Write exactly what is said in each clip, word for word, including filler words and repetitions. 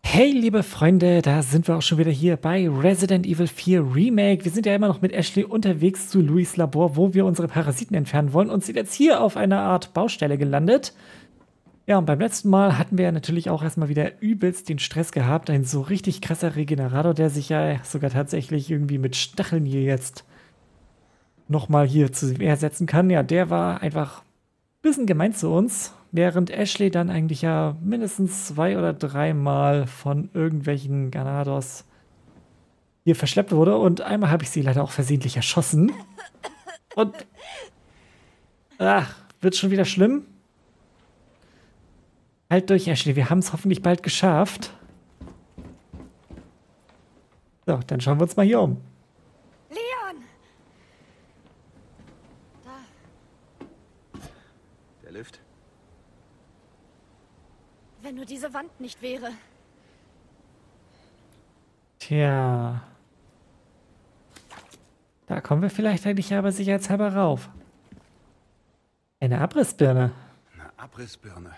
Hey, liebe Freunde, da sind wir auch schon wieder hier bei Resident Evil vier Remake. Wir sind ja immer noch mit Ashley unterwegs zu Louis' Labor, wo wir unsere Parasiten entfernen wollen und sind jetzt hier auf einer Art Baustelle gelandet. Ja, und beim letzten Mal hatten wir ja natürlich auch erstmal wieder übelst den Stress gehabt. Ein so richtig krasser Regenerator, der sich ja sogar tatsächlich irgendwie mit Stacheln hier jetzt nochmal hier zu ersetzen kann. Ja, der war einfach ein bisschen gemein zu uns. Während Ashley dann eigentlich ja mindestens zwei oder dreimal von irgendwelchen Ganados hier verschleppt wurde. Und einmal habe ich sie leider auch versehentlich erschossen. Und ach, wird schon wieder schlimm. Halt durch, Ashley. Wir haben es hoffentlich bald geschafft. So, dann schauen wir uns mal hier um. Leon! Da. Der Lift? Wenn nur diese Wand nicht wäre. Tja. Da kommen wir vielleicht eigentlich aber sicherheitshalber rauf. Eine Abrissbirne. Eine Abrissbirne.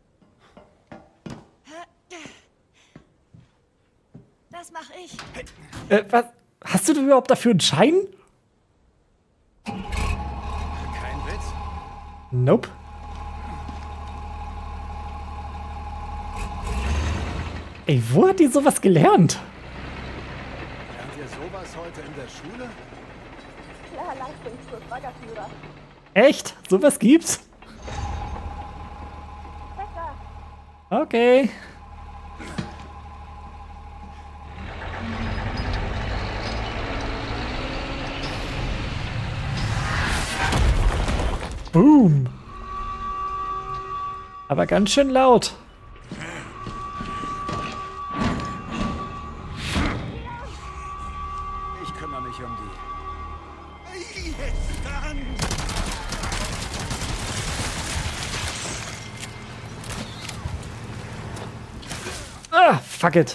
Das mache ich. Äh, was? Hast du denn überhaupt dafür einen Schein? Kein Witz? Nope. Ey, wo hat die sowas gelernt? Lernt ihr sowas heute in der Schule? Ja, Leistungskurs, Baggerführer. Echt? Sowas gibt's? Okay. Boom. Aber ganz schön laut. Ich kümmere mich um die. Jetzt dann! Ah, fuck it.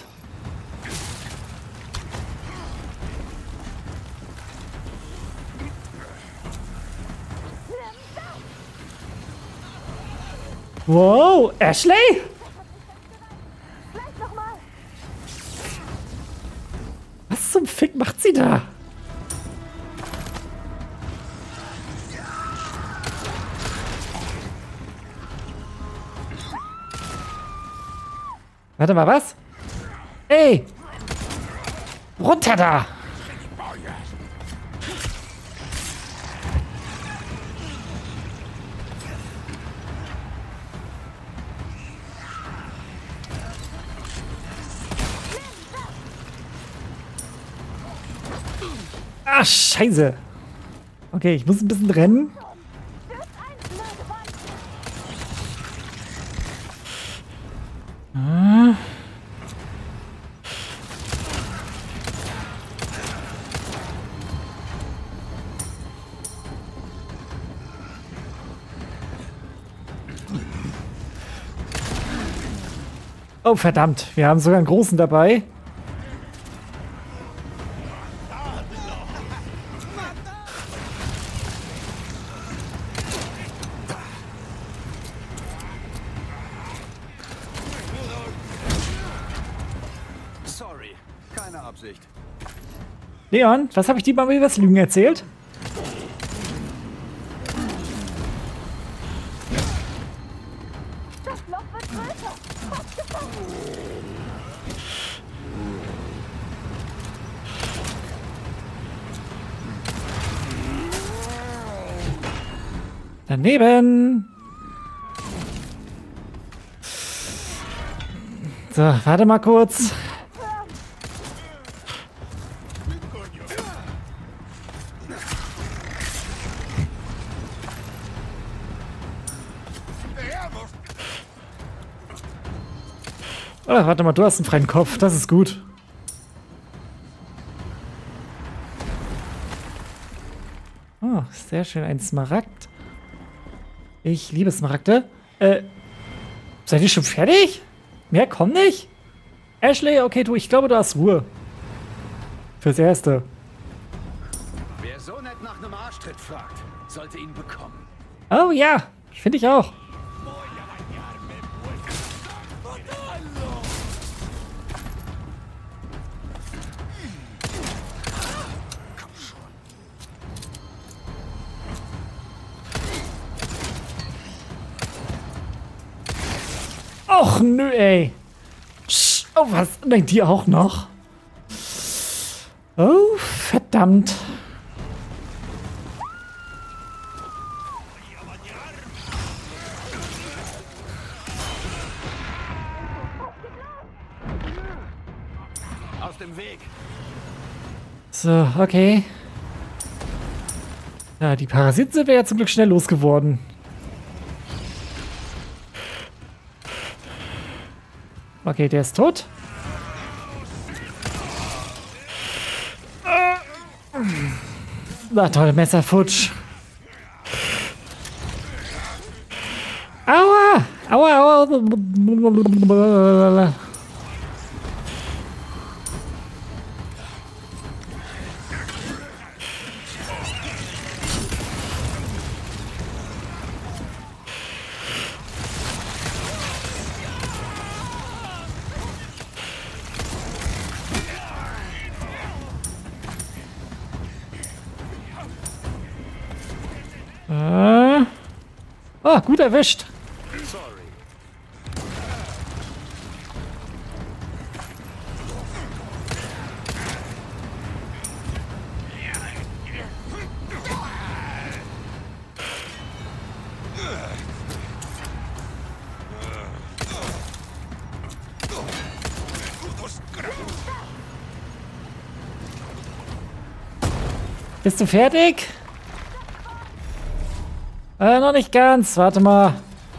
Wow, Ashley? Gleich nochmal. Was zum Fick macht sie da? Warte mal, was? Ey! Runter da! Ah, scheiße. Okay, ich muss ein bisschen rennen. Ah. Oh, verdammt. Wir haben sogar einen großen dabei. Sorry, keine Absicht. Leon, was habe ich dir mal über das Lügen erzählt? Das Loch wird größer. Fast gefangen. Daneben. So, warte mal kurz. Oh, warte mal, du hast einen freien Kopf. Das ist gut. Oh, sehr schön. Ein Smaragd. Ich liebe Smaragde. Äh, seid ihr schon fertig? Mehr kommt nicht? Ashley, okay, du, ich glaube, du hast Ruhe. Fürs Erste. Wer so nett nach einem Arschtritt fragt, sollte ihn bekommen. Oh ja, finde ich auch. Och, nö, ey. Sch, oh, was? Nein, die auch noch. Oh, verdammt. Aus dem Weg. So, okay. Ja, die Parasiten sind wir ja zum Glück schnell losgeworden. Okay, der ist tot. Na toll, Messer futsch. Aua! Aua, aua. Äh. Oh, gut erwischt. Sorry. Bist du fertig? Äh, noch nicht ganz. Warte mal.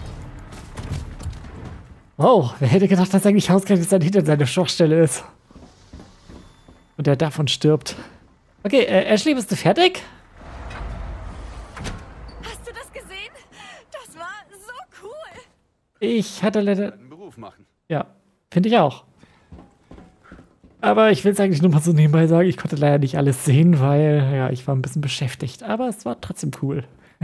Wow, wer hätte gedacht, dass eigentlich ausgerechnet sein Hintern seine Schwachstelle ist? Und der davon stirbt. Okay, äh, Ashley, bist du fertig? Hast du das gesehen? Das war so cool. Ich hatte leider... Einen Beruf machen. Ja, finde ich auch. Aber ich will es eigentlich nur mal so nebenbei sagen, ich konnte leider nicht alles sehen, weil, ja, ich war ein bisschen beschäftigt. Aber es war trotzdem cool.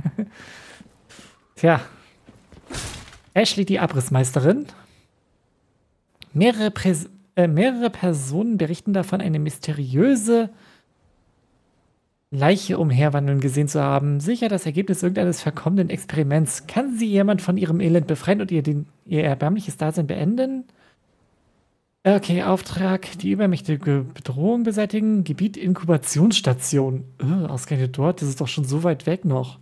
Tja. Ashley, die Abrissmeisterin. Mehrere, Präs äh, mehrere Personen berichten davon, eine mysteriöse Leiche umherwandeln gesehen zu haben. Sicher das Ergebnis irgendeines verkommenen Experiments. Kann sie jemand von ihrem Elend befreien und ihr, den, ihr erbärmliches Dasein beenden? Okay, Auftrag. Die übermächtige Bedrohung beseitigen. Gebiet Inkubationsstation. Uh, ausgerechnet dort. Das ist doch schon so weit weg noch.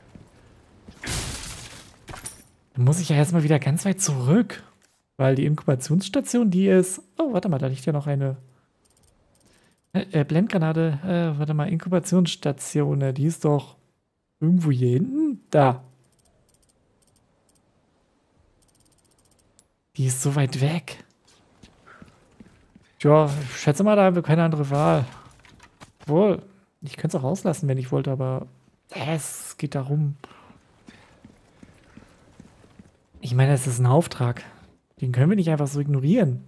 Dann muss ich ja erstmal wieder ganz weit zurück. Weil die Inkubationsstation, die ist... Oh, warte mal, da liegt ja noch eine... Äh, äh Blendgranate. Äh, warte mal, Inkubationsstation. Äh, die ist doch irgendwo hier hinten. Da. Die ist so weit weg. Ja, ich schätze mal, da haben wir keine andere Wahl. Obwohl, ich könnte es auch rauslassen, wenn ich wollte, aber äh, es geht darum. Ich meine, es ist ein Auftrag. Den können wir nicht einfach so ignorieren.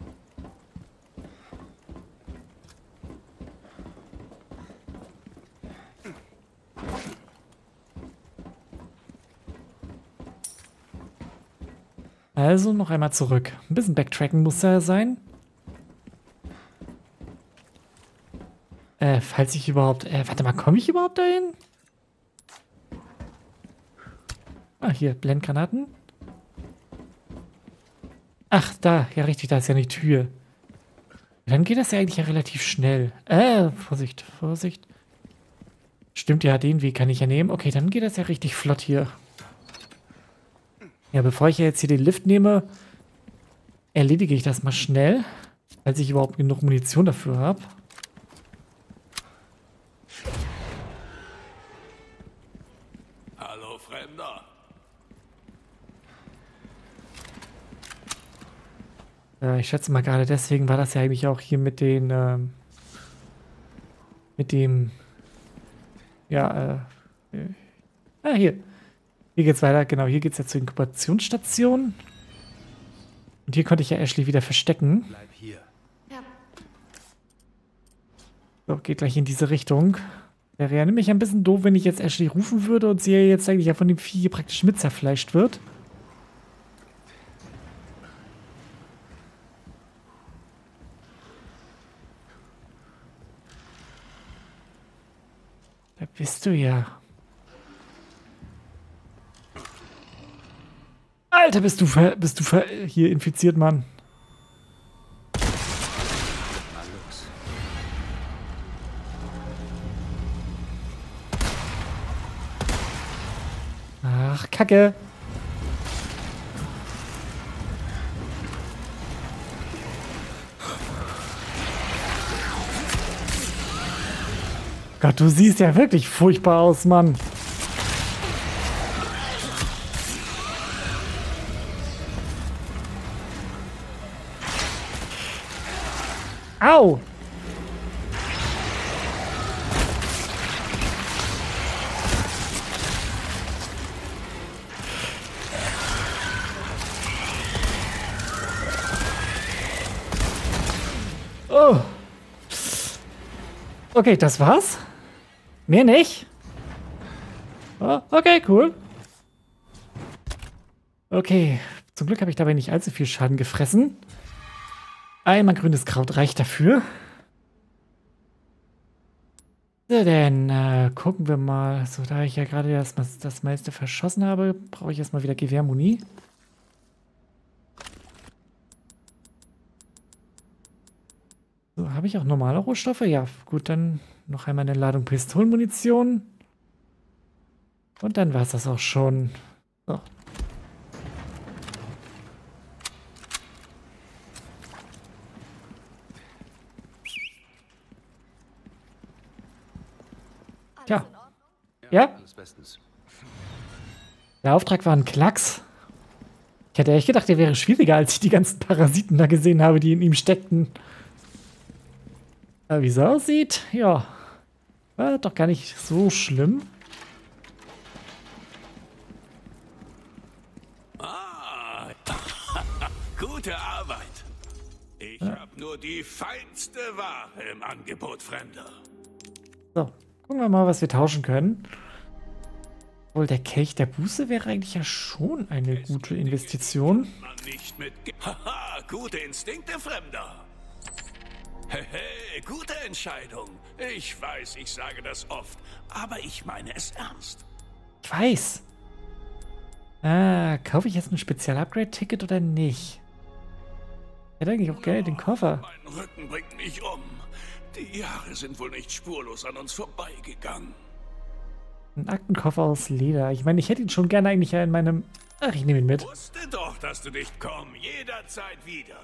Also noch einmal zurück. Ein bisschen Backtracken muss da sein. Äh, falls ich überhaupt... Äh, warte mal, komme ich überhaupt dahin? Ah, hier, Blendgranaten. Ach, da. Ja, richtig, da ist ja eine Tür. Dann geht das ja eigentlich ja relativ schnell. Äh, Vorsicht, Vorsicht. Stimmt ja, den Weg kann ich ja nehmen. Okay, dann geht das ja richtig flott hier. Ja, bevor ich ja jetzt hier den Lift nehme, erledige ich das mal schnell, falls ich überhaupt genug Munition dafür habe. Hallo, Fremder. Äh, ich schätze mal gerade deswegen war das ja eigentlich auch hier mit den, ähm, mit dem, ja, äh, äh, ah, hier. Hier geht's weiter, genau, hier geht's ja zur Inkubationsstation. Und hier konnte ich ja Ashley wieder verstecken. Bleib hier. Ja. So, geht gleich in diese Richtung. Wäre ja nämlich ein bisschen doof, wenn ich jetzt Ashley rufen würde und sie ja jetzt eigentlich ja von dem Vieh praktisch mit zerfleischt wird. Da bist du ja. Alter, bist du, ver bist du ver hier infiziert, Mann. Na los. Ach, Kacke. Gott, du siehst ja wirklich furchtbar aus, Mann. Au! Oh. Okay, das war's. Mehr nicht. Oh, okay, cool. Okay, zum Glück habe ich dabei nicht allzu viel Schaden gefressen. Einmal grünes Kraut reicht dafür. So, dann äh, gucken wir mal. So, da ich ja gerade das, das meiste verschossen habe, brauche ich erstmal wieder Gewehrmuni. So, habe ich auch normale Rohstoffe? Ja, gut, dann noch einmal eine Ladung Pistolenmunition. Und dann war es das auch schon. So. Tja. Ja? Alles bestens. Der Auftrag war ein Klacks. Ich hätte echt gedacht, der wäre schwieriger, als ich die ganzen Parasiten da gesehen habe, die in ihm steckten. Aber wie es aussieht, ja, war doch gar nicht so schlimm. Ah, gute Arbeit. Ich Ja. habe nur die feinste Ware im Angebot, Fremder. So, gucken wir mal, was wir tauschen können. Wohl, der Kelch der Buße wäre eigentlich ja schon eine gute Investition. Man nicht mit... Haha, gute Instinkte, Fremder. Hey, hey, gute Entscheidung. Ich weiß, ich sage das oft, aber ich meine es ernst. Ich weiß. Ah, kaufe ich jetzt ein Spezial-Upgrade-Ticket oder nicht? Ich hätte eigentlich auch gerne den Koffer. Mein Rücken bringt mich um. Die Jahre sind wohl nicht spurlos an uns vorbeigegangen. Ein Aktenkoffer aus Leder. Ich meine, ich hätte ihn schon gerne eigentlich ja in meinem... Ach, ich nehme ihn mit. Wusste doch, dass du nicht kommst. Jederzeit wieder.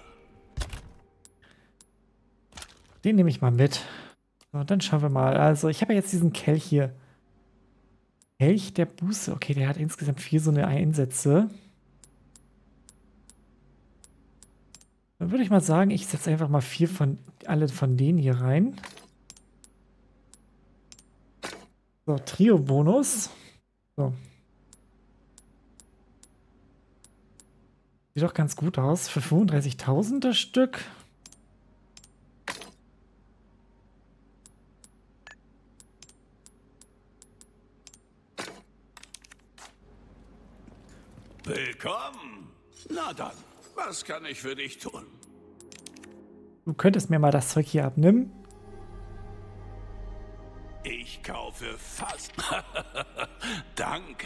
Den nehme ich mal mit. So, dann schauen wir mal. Also, ich habe ja jetzt diesen Kelch hier. Kelch der Buße. Okay, der hat insgesamt vier so eine Einsätze. Dann würde ich mal sagen, ich setze einfach mal vier von... alle von denen hier rein. So, Trio-Bonus. So. Sieht doch ganz gut aus. Für fünfunddreißigtausend das Stück. Willkommen. Na dann, was kann ich für dich tun? Du könntest mir mal das Zeug hier abnehmen. Ich kaufe fast. Danke.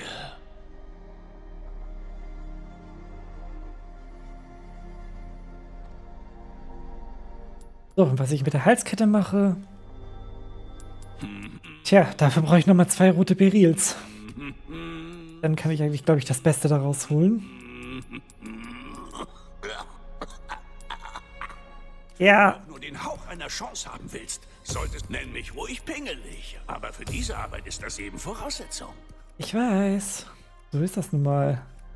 So, und was ich mit der Halskette mache... Tja, dafür brauche ich nochmal zwei rote Berils. Dann kann ich eigentlich, glaube ich, das Beste daraus holen. Ja. Wenn du nur den Hauch einer Chance haben willst, solltest nenn mich ruhig pingelig. Aber für diese Arbeit ist das eben Voraussetzung. Ich weiß. So ist das nun mal.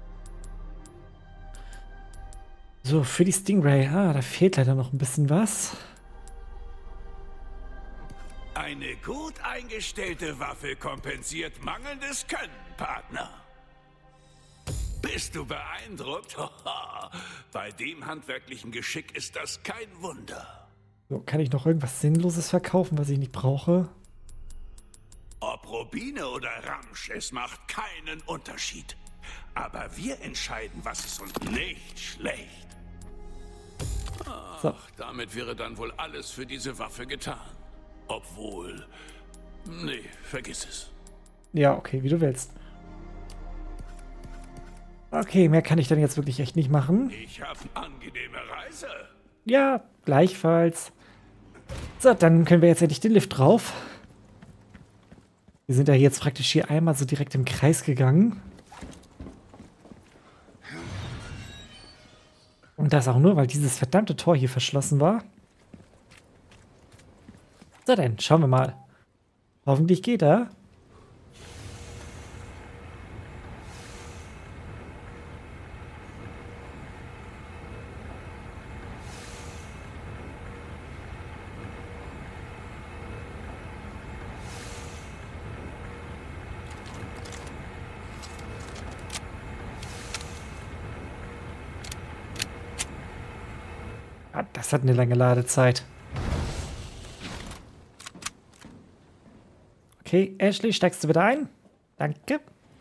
So, für die Stingray. Ah, da fehlt leider noch ein bisschen was. Eine gut eingestellte Waffe kompensiert mangelndes Können, Partner. Bist du beeindruckt? Bei dem handwerklichen Geschick ist das kein Wunder. So, kann ich noch irgendwas Sinnloses verkaufen, was ich nicht brauche? Ob Rubine oder Ramsch, es macht keinen Unterschied. Aber wir entscheiden, was ist und nicht schlecht. Ach, So. damit wäre dann wohl alles für diese Waffe getan. Obwohl... Nee, vergiss es. Ja, okay, wie du willst. Okay, mehr kann ich dann jetzt wirklich echt nicht machen. Ich habe eine angenehme Reise. Ja, gleichfalls. So, dann können wir jetzt endlich den Lift drauf. Wir sind ja jetzt praktisch hier einmal so direkt im Kreis gegangen. Und das auch nur, weil dieses verdammte Tor hier verschlossen war. So, dann schauen wir mal. Hoffentlich geht er. Ah, das hat eine lange Ladezeit. Okay, Ashley, steigst du wieder ein? Danke.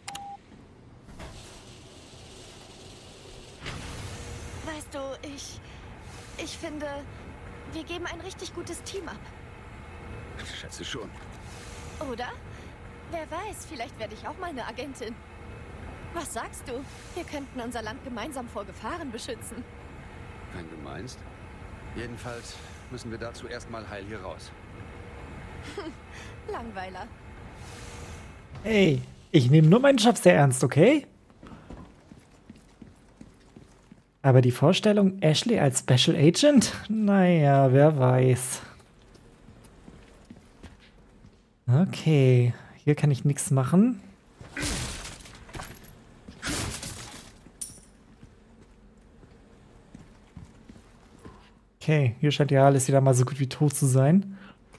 Weißt du, ich... Ich finde, wir geben ein richtig gutes Team ab. Ich schätze schon. Oder? Wer weiß, vielleicht werde ich auch mal eine Agentin. Was sagst du? Wir könnten unser Land gemeinsam vor Gefahren beschützen. Wenn du meinst. Jedenfalls müssen wir dazu erstmal heil hier raus. Langweiler. Hey, ich nehme nur meinen Job sehr ernst, okay? Aber die Vorstellung, Ashley als Special Agent? Naja, wer weiß. Okay, hier kann ich nichts machen. Okay, hier scheint ja alles wieder mal so gut wie tot zu sein.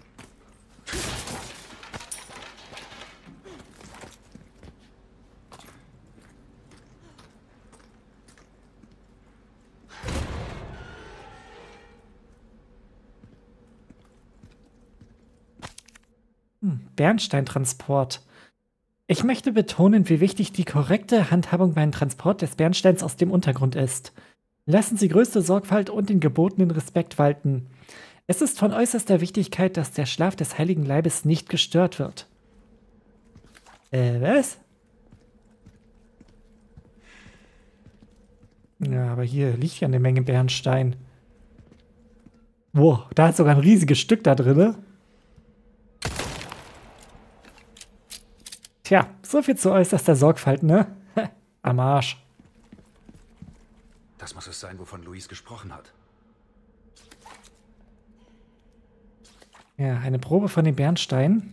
Hm, Bernsteintransport. Ich möchte betonen, wie wichtig die korrekte Handhabung beim Transport des Bernsteins aus dem Untergrund ist. Lassen Sie größte Sorgfalt und den gebotenen Respekt walten. Es ist von äußerster Wichtigkeit, dass der Schlaf des Heiligen Leibes nicht gestört wird. Äh, was? Ja, aber hier liegt ja eine Menge Bernstein. Wow, da ist sogar ein riesiges Stück da drin. Tja, so viel zu äußerster Sorgfalt, ne? Am Arsch. Das muss es sein, wovon Luis gesprochen hat. Ja, eine Probe von den Bernsteinen.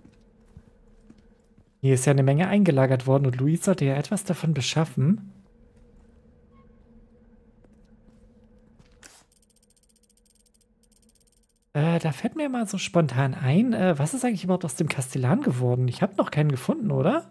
Hier ist ja eine Menge eingelagert worden und Luis sollte ja etwas davon beschaffen. Äh, da fällt mir mal so spontan ein, äh, was ist eigentlich überhaupt aus dem Kastellan geworden? Ich habe noch keinen gefunden, oder?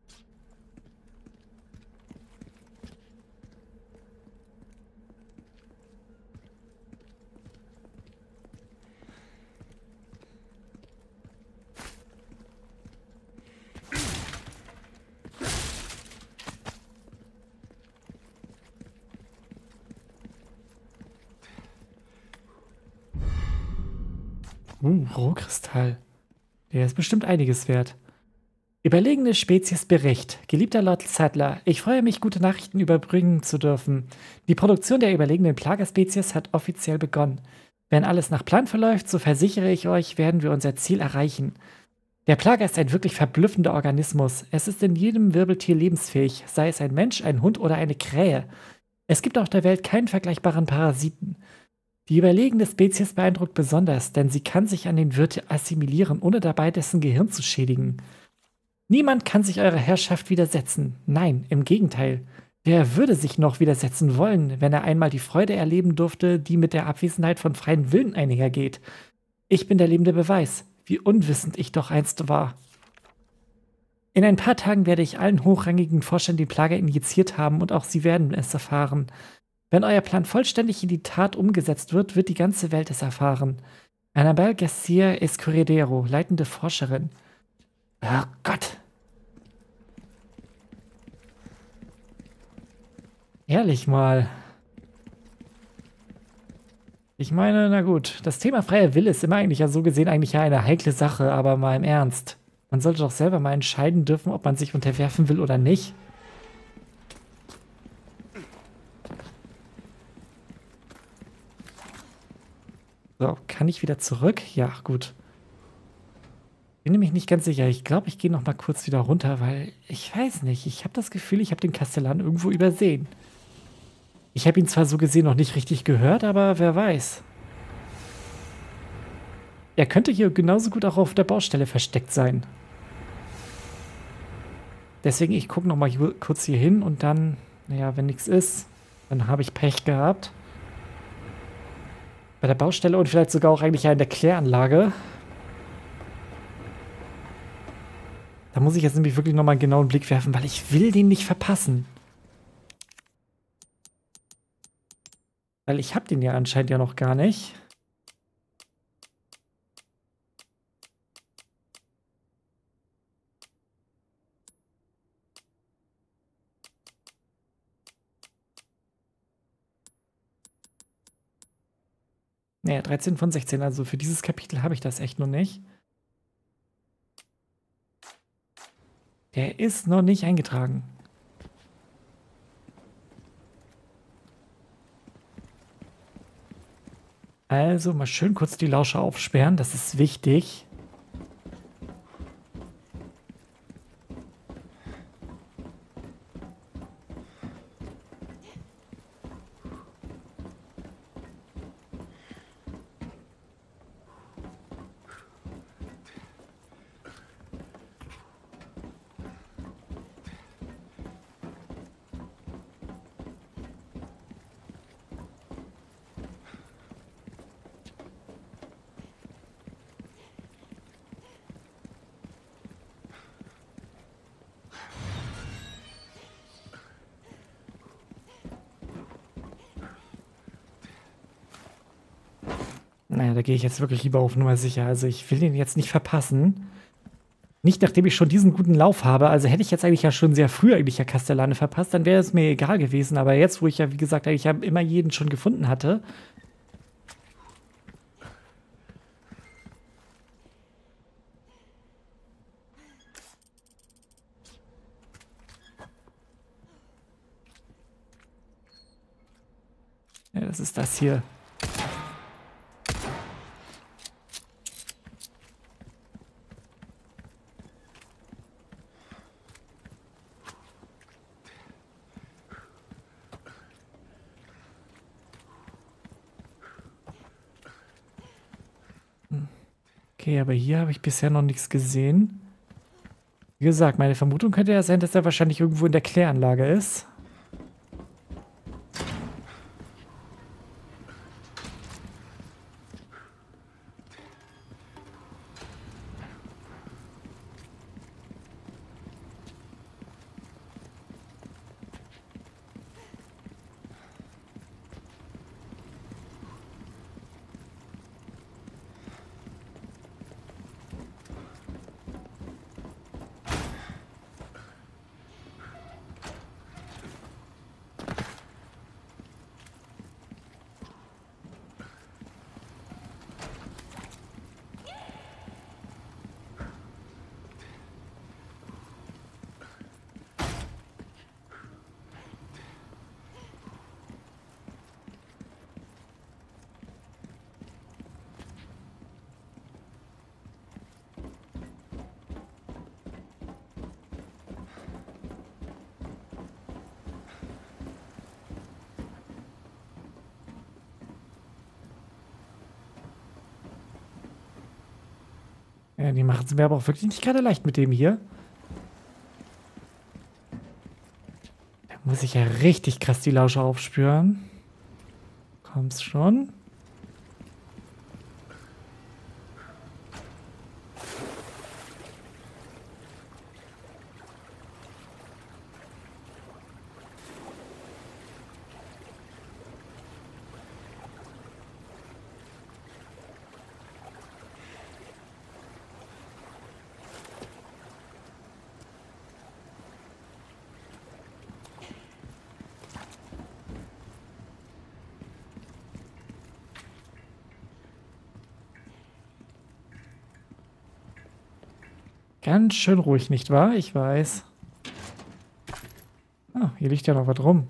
Uh, Rohkristall. Der ist bestimmt einiges wert. Überlegene Speziesbericht. Geliebter Lord Sattler, ich freue mich, gute Nachrichten überbringen zu dürfen. Die Produktion der überlegenen Plagerspezies hat offiziell begonnen. Wenn alles nach Plan verläuft, so versichere ich euch, werden wir unser Ziel erreichen. Der Plager ist ein wirklich verblüffender Organismus. Es ist in jedem Wirbeltier lebensfähig, sei es ein Mensch, ein Hund oder eine Krähe. Es gibt auf der Welt keinen vergleichbaren Parasiten. Die überlegene Spezies beeindruckt besonders, denn sie kann sich an den Wirt assimilieren, ohne dabei dessen Gehirn zu schädigen. Niemand kann sich eurer Herrschaft widersetzen. Nein, im Gegenteil. Wer würde sich noch widersetzen wollen, wenn er einmal die Freude erleben durfte, die mit der Abwesenheit von freien Willen einhergeht? Ich bin der lebende Beweis, wie unwissend ich doch einst war. In ein paar Tagen werde ich allen hochrangigen Forschern die Plage injiziert haben und auch sie werden es erfahren. Wenn euer Plan vollständig in die Tat umgesetzt wird, wird die ganze Welt es erfahren. Annabelle Garcia Escudero, leitende Forscherin. Oh Gott. Ehrlich mal. Ich meine, na gut, das Thema freier Wille ist immer eigentlich ja so gesehen eigentlich ja eine heikle Sache, aber mal im Ernst. Man sollte doch selber mal entscheiden dürfen, ob man sich unterwerfen will oder nicht. So, kann ich wieder zurück? Ja, gut. Bin nämlich nicht ganz sicher. Ich glaube, ich gehe noch mal kurz wieder runter, weil ich weiß nicht. Ich habe das Gefühl, ich habe den Kastellan irgendwo übersehen. Ich habe ihn zwar so gesehen noch nicht richtig gehört, aber wer weiß. Er könnte hier genauso gut auch auf der Baustelle versteckt sein. Deswegen, ich gucke noch mal hier, kurz hier hin und dann, naja, wenn nichts ist, dann habe ich Pech gehabt. Bei der Baustelle und vielleicht sogar auch eigentlich ja in der Kläranlage. Da muss ich jetzt nämlich wirklich noch mal einen genauen Blick werfen, weil ich will den nicht verpassen. Weil ich habe den ja anscheinend ja noch gar nicht. Naja, dreizehn von sechzehn, also für dieses Kapitel habe ich das echt noch nicht. Der ist noch nicht eingetragen. Also mal schön kurz die Lauscher aufsperren, das ist wichtig. Naja, da gehe ich jetzt wirklich lieber auf Nummer sicher. Also ich will den jetzt nicht verpassen. Nicht, nachdem ich schon diesen guten Lauf habe. Also hätte ich jetzt eigentlich ja schon sehr früh eigentlich ja Castellane verpasst, dann wäre es mir egal gewesen. Aber jetzt, wo ich ja, wie gesagt, eigentlich ja immer jeden schon gefunden hatte. Ja, das ist das hier. Okay, aber hier habe ich bisher noch nichts gesehen. Wie gesagt, meine Vermutung könnte ja sein, dass er wahrscheinlich irgendwo in der Kläranlage ist. Ja, die machen es mir aber auch wirklich nicht gerade leicht mit dem hier. Da muss ich ja richtig krass die Lauscher aufspüren. Kommt's schon? Ganz schön ruhig, nicht wahr? Ich weiß. Ah, hier liegt ja noch was rum.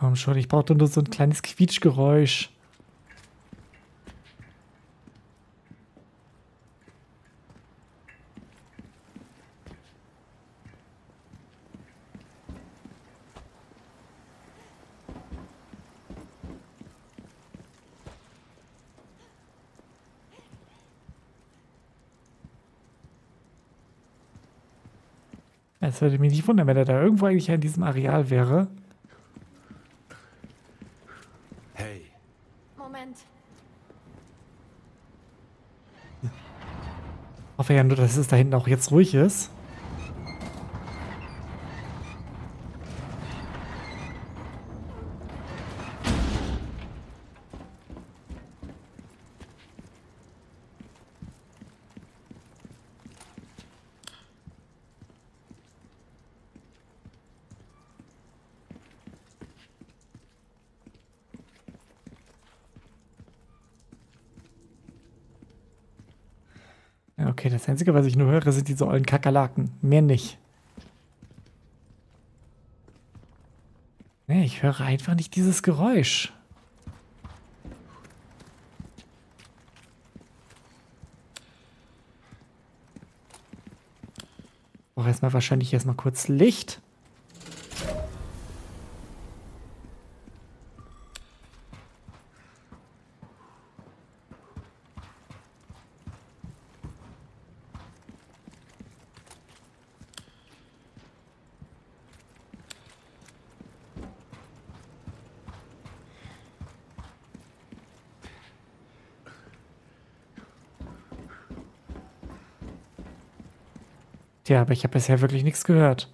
komm schon, ich brauchte nur so ein kleines Quietschgeräusch. Es würde mich nicht wundern, wenn er da irgendwo eigentlich in diesem Areal wäre. Hey. Moment. Ich hoffe ja nur, dass es da hinten auch jetzt ruhig ist. Okay, das Einzige, was ich nur höre, sind diese ollen Kakerlaken. Mehr nicht. Nee, ich höre einfach nicht dieses Geräusch. Ich brauche erstmal wahrscheinlich erstmal kurz Licht. Tja, aber ich habe bisher wirklich nichts gehört.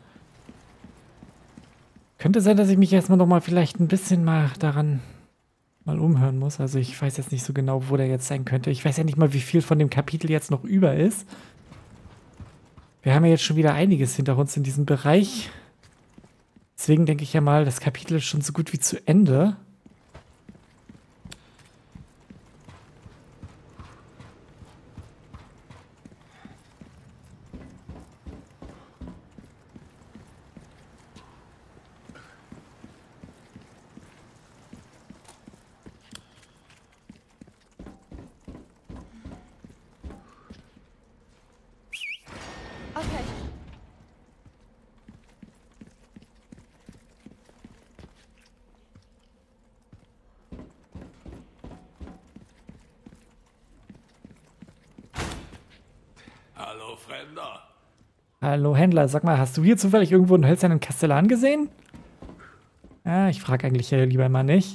Könnte sein, dass ich mich erstmal noch mal vielleicht ein bisschen mal daran mal umhören muss. Also ich weiß jetzt nicht so genau, wo der jetzt sein könnte. Ich weiß ja nicht mal, wie viel von dem Kapitel jetzt noch über ist. Wir haben ja jetzt schon wieder einiges hinter uns in diesem Bereich. Deswegen denke ich ja mal, das Kapitel ist schon so gut wie zu Ende. Okay. Hallo, Fremder. Hallo Händler, sag mal, hast du hier zufällig irgendwo einen hölzernen Kastellan gesehen? Ja, ich frage eigentlich ja lieber mal nicht.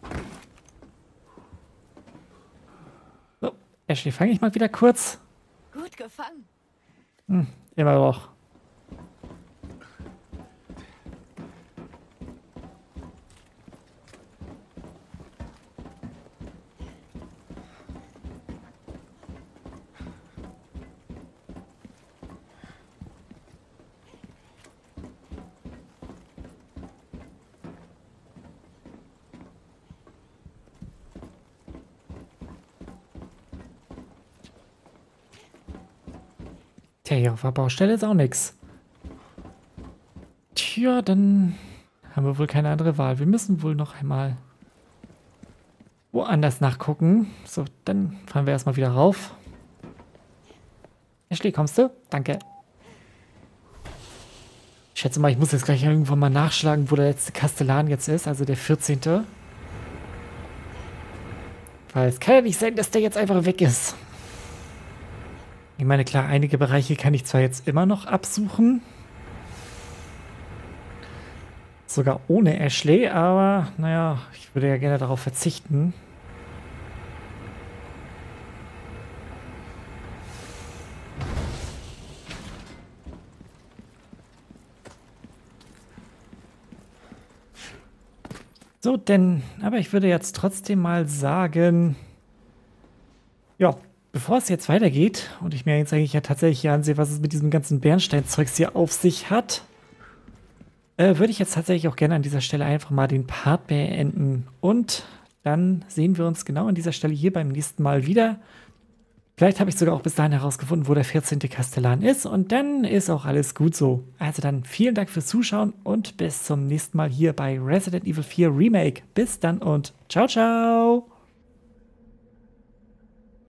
So, Ashley, fange ich mal wieder kurz. Gut gefangen. Hm, immer doch. Tja, hier auf der Baustelle ist auch nichts. Tja, dann haben wir wohl keine andere Wahl. Wir müssen wohl noch einmal woanders nachgucken. So, dann fahren wir erstmal wieder rauf. Ashley, kommst du? Danke. Ich schätze mal, ich muss jetzt gleich irgendwann mal nachschlagen, wo der letzte Kastellan jetzt ist, also der vierzehnte. Weil es kann ja nicht sein, dass der jetzt einfach weg ist. Ich meine, klar, einige Bereiche kann ich zwar jetzt immer noch absuchen. Sogar ohne Ashley, aber naja, ich würde ja gerne darauf verzichten. So, denn, aber ich würde jetzt trotzdem mal sagen, ja, bevor es jetzt weitergeht und ich mir jetzt eigentlich ja tatsächlich ansehe, was es mit diesem ganzen Bernsteinzeugs hier auf sich hat, äh, würde ich jetzt tatsächlich auch gerne an dieser Stelle einfach mal den Part beenden. Und dann sehen wir uns genau an dieser Stelle hier beim nächsten Mal wieder. Vielleicht habe ich sogar auch bis dahin herausgefunden, wo der vierzehnte Kastellan ist und dann ist auch alles gut so. Also dann vielen Dank fürs Zuschauen und bis zum nächsten Mal hier bei Resident Evil vier Remake. Bis dann und ciao, ciao!